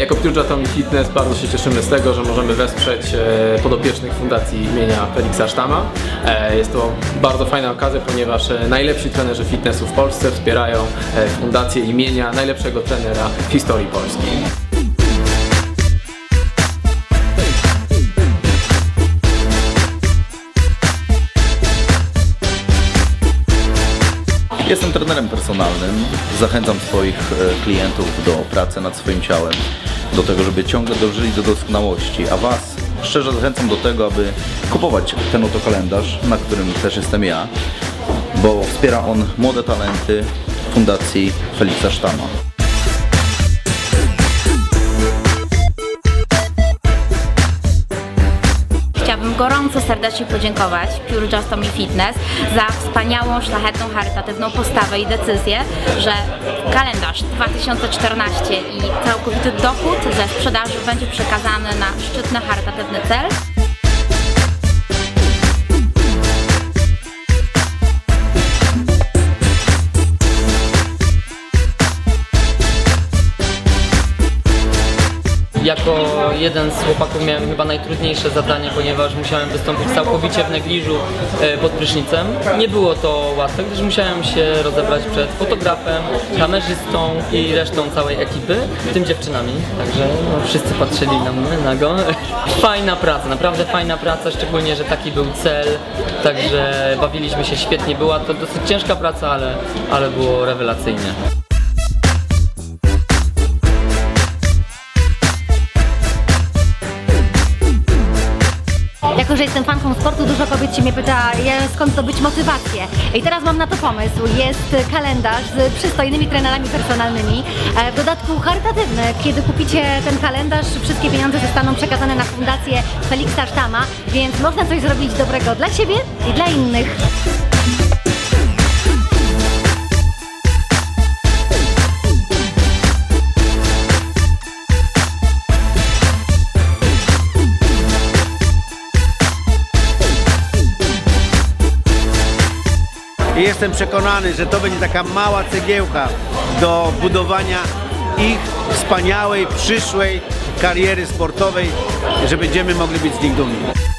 Jako Pure Atomic Fitness bardzo się cieszymy z tego, że możemy wesprzeć podopiecznych Fundacji imienia Felixa Sztama. Jest to bardzo fajna okazja, ponieważ najlepsi trenerzy fitnessu w Polsce wspierają Fundację imienia najlepszego trenera w historii Polski. Jestem trenerem personalnym, zachęcam swoich klientów do pracy nad swoim ciałem, do tego, żeby ciągle dążyli do doskonałości, a Was szczerze zachęcam do tego, aby kupować ten oto kalendarz, na którym też jestem ja, bo wspiera on młode talenty Fundacji Felixa Sztama. Chciałabym gorąco serdecznie podziękować Pure Atomic Fitness za wspaniałą, szlachetną, charytatywną postawę i decyzję, że kalendarz 2014 i całkowity dochód ze sprzedaży będzie przekazany na szczytny, charytatywny cel. Jako jeden z chłopaków miałem chyba najtrudniejsze zadanie, ponieważ musiałem wystąpić całkowicie w negliżu pod prysznicem. Nie było to łatwe, gdyż musiałem się rozebrać przed fotografem, kamerzystą i resztą całej ekipy, w tym dziewczynami. Także no, wszyscy patrzyli na mnie nago. Fajna praca, naprawdę fajna praca, szczególnie, że taki był cel. Także bawiliśmy się świetnie. Była to dosyć ciężka praca, ale było rewelacyjnie. Jako że jestem fanką sportu, dużo kobiet się mnie pyta, skąd zdobyć motywację. I teraz mam na to pomysł. Jest kalendarz z przystojnymi trenerami personalnymi, w dodatku charytatywny. Kiedy kupicie ten kalendarz, wszystkie pieniądze zostaną przekazane na Fundację Felixa Sztama, więc można coś zrobić dobrego dla siebie i dla innych. I jestem przekonany, że to będzie taka mała cegiełka do budowania ich wspaniałej, przyszłej kariery sportowej, że będziemy mogli być z nich dumni.